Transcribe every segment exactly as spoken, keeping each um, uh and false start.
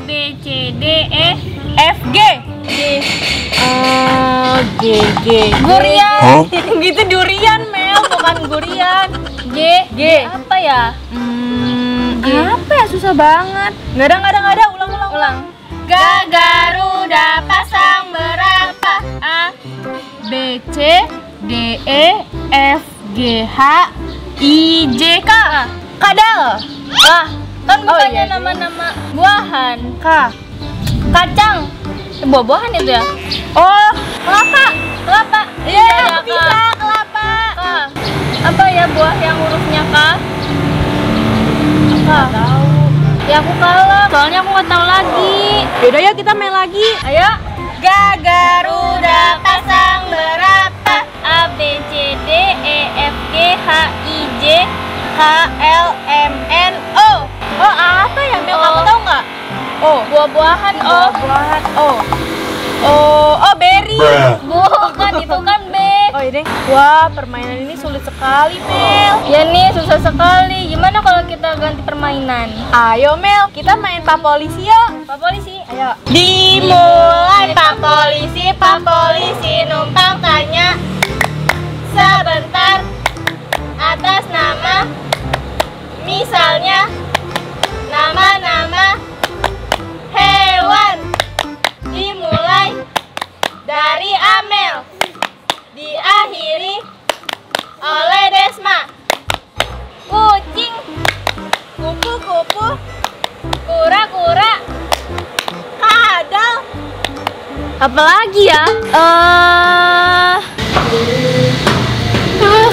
B, C, D, E, F, G. G. Uh, G, G. Durian. Huh? Gitu durian, Mel, bukan durian. G, G. apa ya? Hmm, G. apa ya, susah banget. Nggak ada, nggak ada, nggak ada. Ulang, ulang, Ulang. G, Garuda pasang berapa? A, B, C, D, E, F, G, H, I, J, K. Kadal. ah, kan Oh, bukannya iya sih. nama-nama buahan. K. Kacang. Eh, buah-buahan itu ya? Oh, kelapa. Kelapa. Iya, Iya, aku K. bisa kelapa. K. Apa ya buah yang hurufnya K? K. Tahu. Ya aku kalah, soalnya aku nggak tahu lagi. Yaudah ya, kita main lagi. Ayo. G, Garuda pasang berapa? A, B, C, D, E, F, G, H, I, J, K, L, M, N, O. Oh, apa ya, Mel? Oh. Kamu tahu nggak? Oh, Buah-buahan O. buah-buahan. Oh, oh, oh, berry. Bruh. Bukan, itu kan B. Oh ini, wah permainan ini sulit sekali, Mel. Ya nih, susah sekali. Gimana kalau kita ganti permainan? Ayo Mel, kita main Pak Polisi yuk. Pak Polisi. Ayo. Dimulai Pak Polisi, Pak Polisi numpang tanya sebentar atas nama, misalnya nama-nama hewan. Dimulai dari Amel, diakhiri oleh Desma. Kucing, kupu-kupu, kura-kura, kadal. Apalagi ya? Eh, Ah,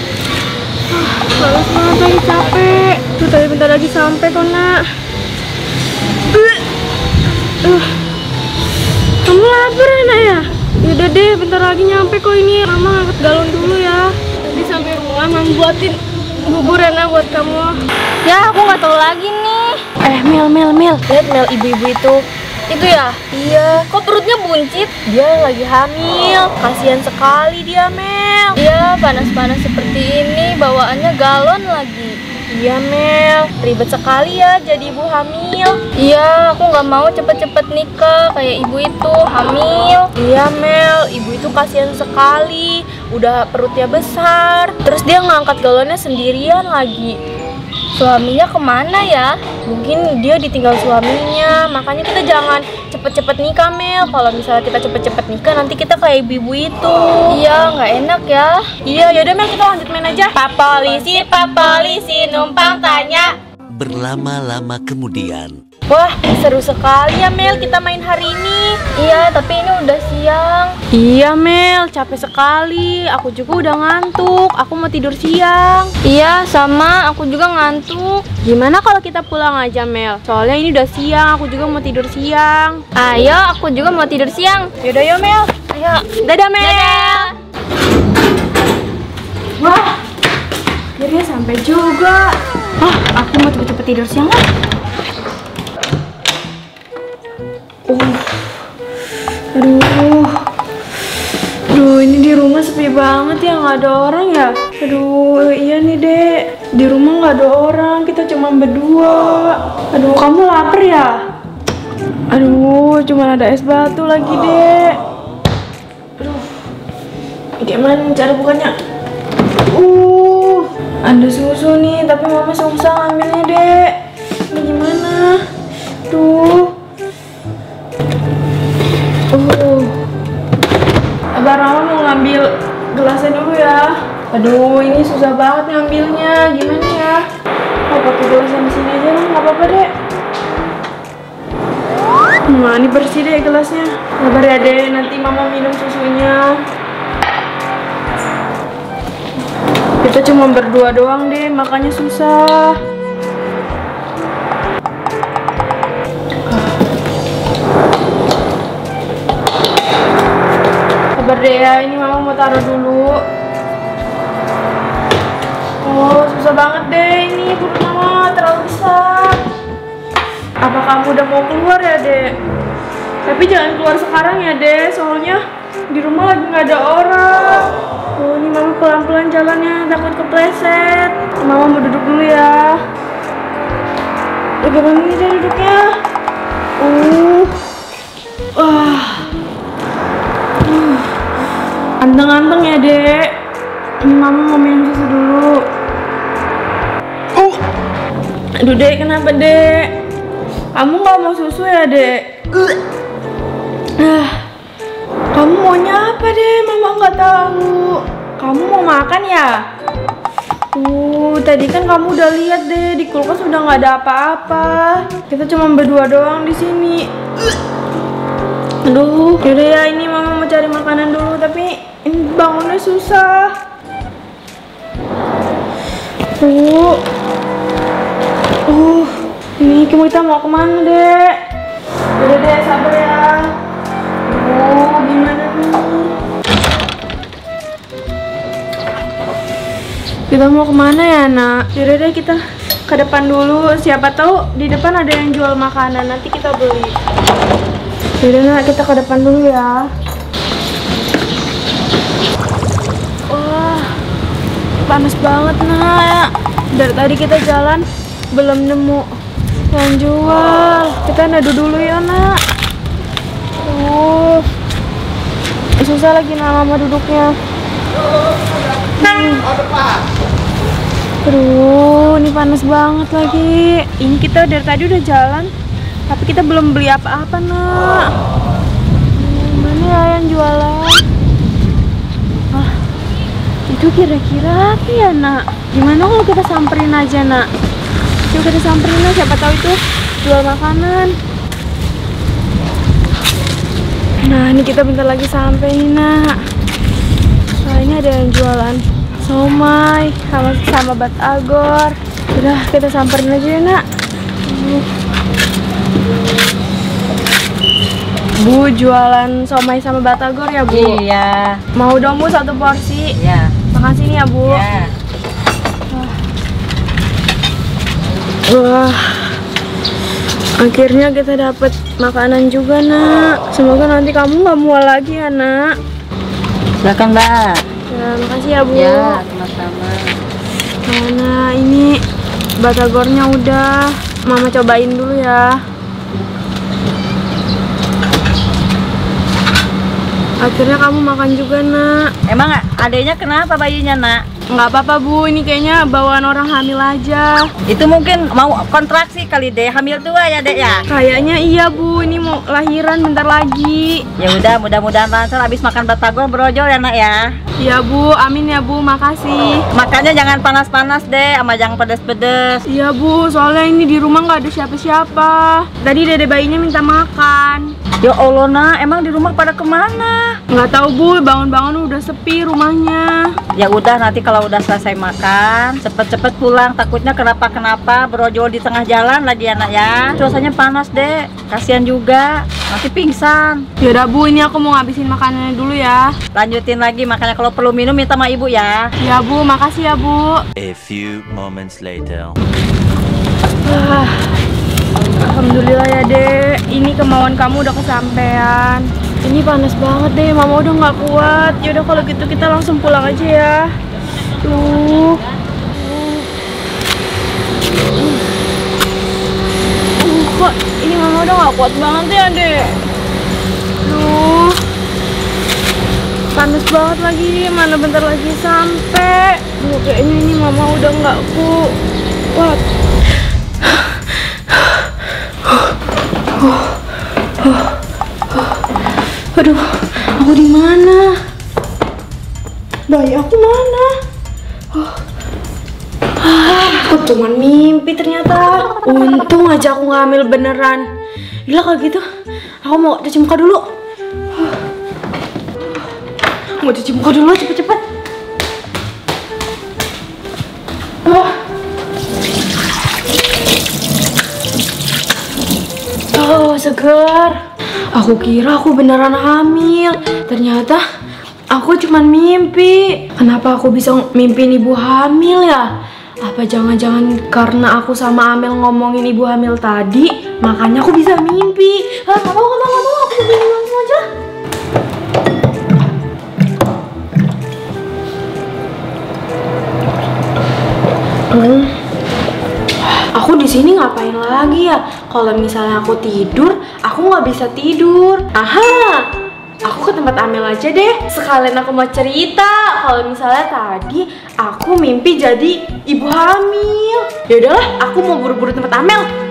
males banget lagi, capek. Tuh tadi bentar lagi sampai kok, Nak. Uh, uh. Kamu lapar ya, Nak ya? Yaudah deh, bentar lagi nyampe kok ini. Mama ngangkat galon dulu ya. Nanti sampai rumah Mama buatin bubur ya, Nak, buat kamu. ya aku nggak tahu lagi nih. Eh, Mel, Mel, Mel. Lihat Mel, ibu-ibu itu. Itu ya? Iya, Kok perutnya buncit? dia lagi hamil. Kasihan sekali dia, Mel. Iya, panas-panas seperti ini, bawaannya galon lagi. Iya, Mel. Ribet sekali ya jadi ibu hamil. Iya, aku nggak mau cepet-cepet nikah kayak ibu itu hamil. Iya, Mel. Ibu itu kasihan sekali. Udah perutnya besar. Terus dia ngangkat galonnya sendirian lagi. Suaminya kemana ya? Mungkin dia ditinggal suaminya. Makanya kita jangan cepet-cepet nikah, Mel. Kalau misalnya kita cepet-cepet nikah, nanti kita kayak ibu-ibu itu. Iya, nggak enak ya. Iya, yaudah Mel, kita lanjut main aja. Pak Polisi, Pak Polisi, numpang tanya. Berlama-lama kemudian. Wah, seru sekali ya Mel kita main hari ini. Iya, tapi ini udah siang. Iya Mel, capek sekali. Aku juga udah ngantuk. Aku mau tidur siang. Iya, sama. Aku juga ngantuk. Gimana kalau kita pulang aja Mel? Soalnya ini udah siang, aku juga mau tidur siang. Ayo, aku juga mau tidur siang. Yaudah yuk Mel. Ayo. Dadah Mel. Dadah. Wah, akhirnya sampai juga. Ah, aku mau cepet-cepet tidur siang lah. Uh, aduh, aduh ini di rumah sepi banget ya, nggak ada orang ya. Aduh, iya nih Dek, di rumah nggak ada orang, kita cuma berdua. Aduh, kamu lapar ya? Aduh, cuma ada es batu lagi Dek. Aduh, gimana cara bukanya? Uh, ada susu nih, tapi mama susah ngambilnya Dek. Ini gimana? Tuh. Uh, Abang Rama mau ngambil gelasnya dulu ya. Aduh, ini susah banget ngambilnya. Gimana ya? Oh, pakai gelas yang di sini aja lah, nggak apa-apa Dek. Nah, ini bersih deh gelasnya. Sabar ya Dek, nanti Mama minum susunya. Kita cuma berdua doang deh, makanya susah. Sabar deh ya, ini Mama mau taruh dulu. Oh, susah banget deh ini, perut Mama terlalu besar. Apa kamu udah mau keluar ya, Dek? Tapi jangan keluar sekarang ya, Dek. Soalnya di rumah lagi nggak ada orang. Oh, ini Mama pelan-pelan jalannya, takut kepleset. Mama mau duduk dulu ya. Bagaimana nih Dek duduknya? Uh. Wah. Uh. Anteng-anteng ya, Dek. Ini Mama mau minum susu dulu. Uh. Aduh, Dek, kenapa, Dek? Kamu nggak mau susu ya, Dek? Uh. Ah. Kamu maunya apa, Dek? Mama nggak tahu. Kamu mau makan ya? Uh, tadi kan kamu udah lihat deh di kulkas udah nggak ada apa-apa. Kita cuma berdua doang di sini. Aduh, yaudah ya, ini Mama mau cari makanan dulu, tapi ini bangunnya susah. Uh, uh, ini kita mau kemana, Dek? Udah deh, sabar ya. Oh, gimana nih? Kita mau kemana ya, Nak? Yaudah deh, kita ke depan dulu. Siapa tahu di depan ada yang jual makanan, nanti kita beli. Yaudah, Nak, kita ke depan dulu ya. Wah, panas banget, Nak. Dari tadi kita jalan belum nemu yang jual. Kita nado dulu ya, Nak. Uh, susah lagi Nak Mama duduknya. Hmm. Aduh, ini panas banget lagi. Ini kita dari tadi udah jalan, tapi kita belum beli apa-apa, Nak. Hmm, mana ya yang jualan? Ah, itu kira-kira apa ya, Nak? Gimana kalau kita samperin aja, Nak? Coba kita samperin aja, siapa tahu itu jual makanan. Nah, ini kita bentar lagi sampai nih, Nak. Nah, ini ada yang jualan somai sama sama batagor. Udah, kita samperin aja ya, Nak. Bu, jualan somai sama batagor ya, Bu? Iya. Mau dong, Bu, satu porsi. Iya. Makasih nih ya, Bu. Iya. Wah, akhirnya kita dapat makanan juga, Nak. Semoga nanti kamu nggak mual lagi ya, Nak. Silakan, Mbak. Ya, makasih ya, Bu. Ya, sama-sama. Nah, ini batagornya udah. Mama cobain dulu ya. Akhirnya kamu makan juga, Nak. Emang adanya kenapa bayinya, Nak? Nggak apa-apa, Bu. Ini kayaknya bawaan orang hamil aja. Itu mungkin mau kontraksi kali, Dek. Hamil tua ya, Dek ya? Kayaknya iya, Bu. Ini mau lahiran bentar lagi. Ya udah, mudah-mudahan lancar abis makan batagor brojol ya, Nak ya. Iya, Bu. Amin ya, Bu. Makasih. Makannya jangan panas-panas, Dek, sama jangan pedes-pedes. Iya, Bu. Soalnya ini di rumah nggak ada siapa-siapa. Tadi dede bayinya minta makan. Ya Allah, Nak, emang di rumah pada kemana? Nggak tahu, Bu. Bangun-bangun udah sepi rumahnya. Ya udah, nanti kalau udah selesai makan cepet-cepet pulang, takutnya kenapa-kenapa brojol di tengah jalan lagi, anak ya. Cuacanya panas, Dek, kasihan juga nanti pingsan. Yaudah, Bu, ini aku mau ngabisin makanannya dulu ya. Lanjutin lagi, makanya kalau perlu minum minta sama ibu ya. Ya, Bu, makasih ya, Bu. A few moments later. Ah, Alhamdulillah ya, Dek. Ini kemauan kamu udah kesampaian. Ini panas banget deh, Mama udah nggak kuat. Yaudah kalau gitu kita langsung pulang aja ya. Tuh. Uh, kok ini Mama udah nggak kuat banget ya, Dek. Duh. Panas banget lagi, mana bentar lagi sampai. Duh, kayaknya ini Mama udah nggak kuat. Aduh, aku di mana? Bayi aku mana? Oh. Ah, aku cuma mimpi ternyata. Untung aja aku nggak hamil beneran. Gila kalau gitu, aku mau cuci muka dulu. Mau cuci muka dulu, cepet-cepet. Oh. Oh, segar. Aku kira aku beneran hamil. Ternyata aku cuman mimpi. Kenapa aku bisa mimpin ibu hamil ya? Apa jangan-jangan karena aku sama Amel ngomongin ibu hamil tadi, makanya aku bisa mimpi. Ah, nggak mau, nggak mau, nggak mau. Aku mau langsung aja. Hmm. Aku Aku di sini ngapain lagi ya? Kalau misalnya aku tidur, aku nggak bisa tidur. Aha, aku ke tempat Amel aja deh. Sekalian aku mau cerita. Kalau misalnya tadi aku mimpi jadi ibu hamil. Ya udahlah, aku mau buru-buru tempat Amel.